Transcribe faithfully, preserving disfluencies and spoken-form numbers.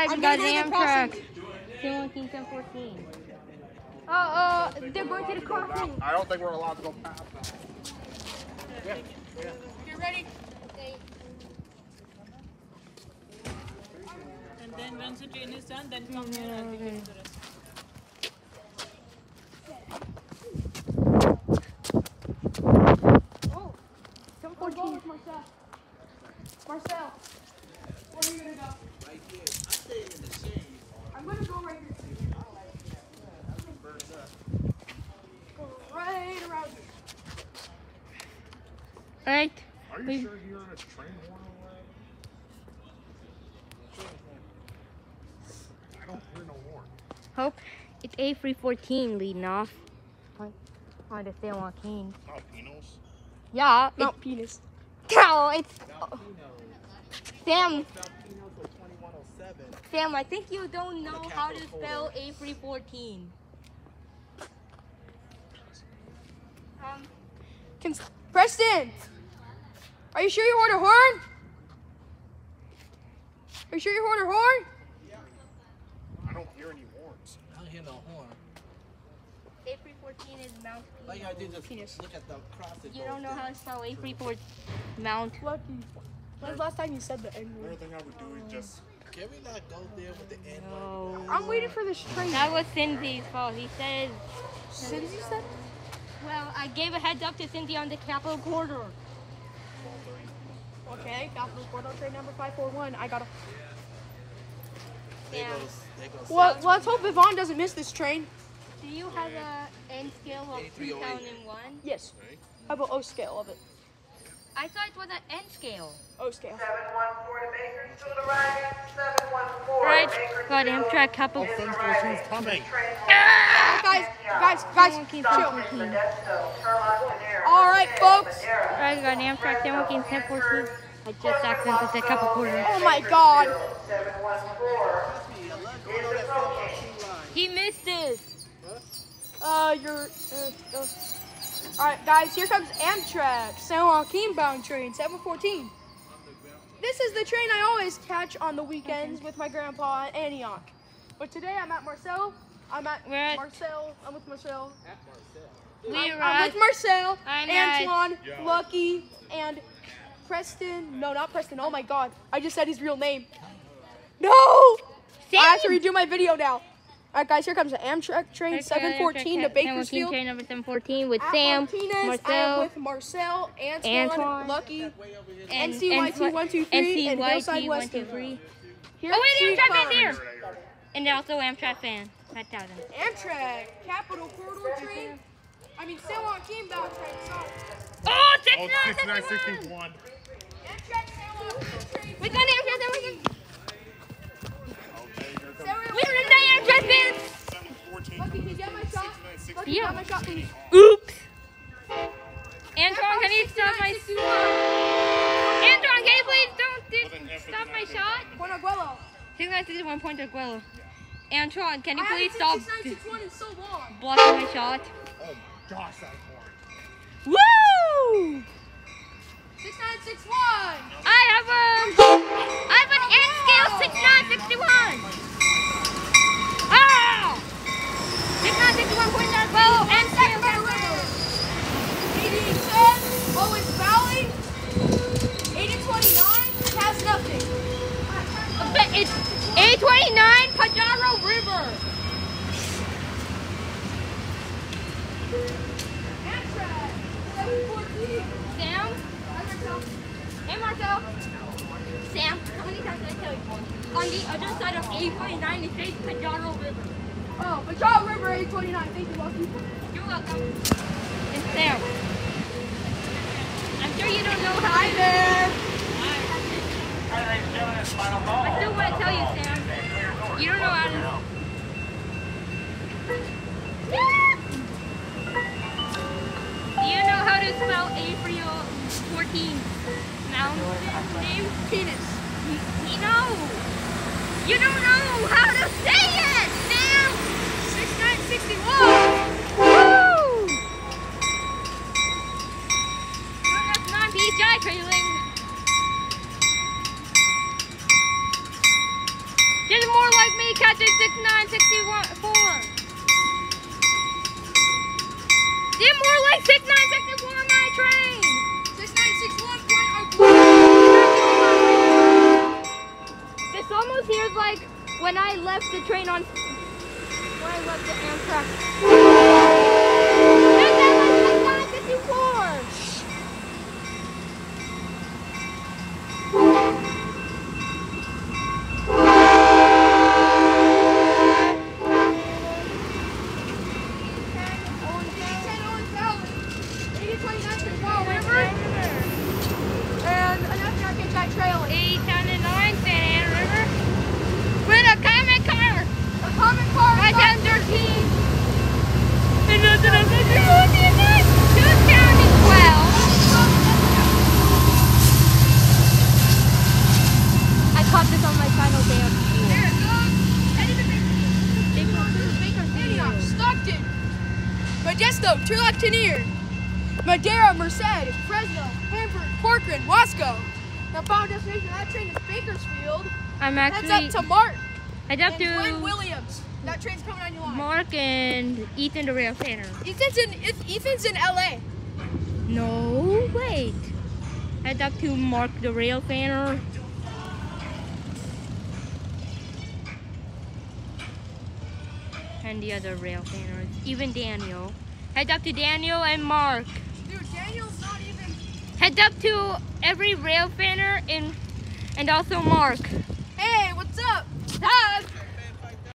Alright, we got going to the Amtrak. ten fourteen, ten fourteen. Uh, uh, they're going to the crossing. I don't think we're allowed to go past that. Yeah. Yeah. Get ready. And then once the train is done, then come here and we can do the rest. Oh, ten fourteen with Marcel. Marcel, where are you going to go? Right here. I'm staying in the shade. I'm going to go right here. Go right around here. Alright. Are you We- sure you're on a train horn away? I don't hear no horn. Hope it's A three fourteen leading off on, on the San Joaquin. Oh, Pinos? Yeah, Mount Penis. it's, oh, it's oh, Sam. twenty-one oh seven. Sam, I think you don't know how to spell A three fourteen. Um, Can, Preston, are you sure you heard a horn? Are you sure you heard a horn? I don't hear any horns. I don't hear no horn. A three fourteen is Mount All you gotta do is just Penis. look at the cross. it You goes don't know down. how to spell A three fourteen Mount. Lucky. When's the last time you said the N The word? only thing I would do is just. Can we not go there with the N word? No. I'm waiting for this train. That was Cindy's fault. He said, Since you said? well, I gave a heads up to Cindy on the Capitol Corridor. Okay, Capital Corridor train number five four one. I gotta. There Yeah. goes, there goes. Well, let's hope Yvonne doesn't miss this train. Do you have a N scale of A three oh eight. two thousand one? Yes. Right? How about O scale of it? I thought it was an N scale. O scale. seven one four to Bakersfield arriving. seven one four Right, Bakersfield. got Amtrak Capitol. is Train arriving. station's coming. Train Guys, guys, guys, Monkey Stop chill. in Modesto, Turlock, Panera, All right, Jose, folks. Madera, Right, got Amtrak San Joaquin ten fourteen. I just accidented the Capitol Corridor. Oh my God. seven one four is approaching. He missed this. Uh, you're. Uh, uh. All right, guys. Here comes Amtrak San Joaquin bound train seven fourteen. This is the train I always catch on the weekends with my grandpa at Antioch. But today I'm at Marcel. I'm at We're at- Marcel. I'm with Marcel. We I'm, are I'm at with Marcel, I'm at- Antoine, Yeah. Lucky, and Preston. No, not Preston. Oh my God. I just said his real name. No! I have to Sam. redo my video now. All right, guys. Here comes the Amtrak train seven fourteen to San Joaquin Bakersfield. train number seven fourteen with At Sam, Martinez, I am Marcel, with Marcel, Antoine, Antoine, Lucky, and N C Y T one two three, and Hillside N C Y T one two Western. three. Here Oh wait, she Amtrak comes. is here. And also Amtrak fan. five thousand. Amtrak Capital Corridor train. I mean San Joaquin bound train. Sorry. Oh, six Oh, nine six nine sixty-one. sixty-one. Amtrak San Joaquin train. We got Amtrak San Joaquin. Okay, here San comes We Joaquin. got the Amtrak fans. seven fourteen. Lucky, can you get my shot? Lucky, Yeah. get my shot, please. Oops. Antoine, can you stop my Antoine, can you please don't do, stop my shot? Buenaguelo. six nine sixty-one point Aguelo. Antoine, can you I please haven't stop seen six nine six one in so long. blocking my shot? Oh my gosh, that horn. Woo! six nine six one. I have a I have an N scale six nine sixty-one. Ah! six nine sixty-one point Aguelo N scale. eighty ten, Owens Valley. eighty twenty-nine has nothing. But it's A twenty-nine Pajaro River. Amtrak seven fourteen. Sam? Hi, Marcel. Hey Marcel. Sam, how many times did I tell you? On the other side of A twenty-nine it says Pajaro River. Oh, Pajaro River eight twenty-nine. Thank you, Lucky. You're welcome. And Sam. I'm sure you don't know how Hi there. I still want to tell you, Sam. You don't know how to. Do you know how to spell A three fourteen? Mount name? Penis. You know. You don't know how to say it, Sam. six nine sixty-one. Woo! That's non P H I trailing. There's more like me catching six nine sixty-four. They're more like six nine sixty-four on my train. six nine six one point This almost here is like when I left the train on. When I left the Amtrak. That's like six nine sixty-four. And another truck gets that trailer. eight ten and nine, Santa Ana River. With a common car. A common car. five ten thirteen. And nothing else. two county twelve. I caught this on my final day of school. There it goes. Headed to Bakersfield. Antioch, Stockton, Modesto, Turlock, Tenier, Madera, Merced, Fresno, Hanford, Corcoran, Wasco. The final destination of that train is Bakersfield. I'm Heads actually up to Mark head up and Glenn to Williams. That train's coming on your line. Mark and Ethan the rail center. Ethan's in Ethan's in L A. No, wait. Head up to Mark the rail center. And the other rail center. Even Daniel. Head up to Daniel and Mark. Dude, Daniel's not even. Head up to every rail center and and also Mark. Hey, what's up? Up.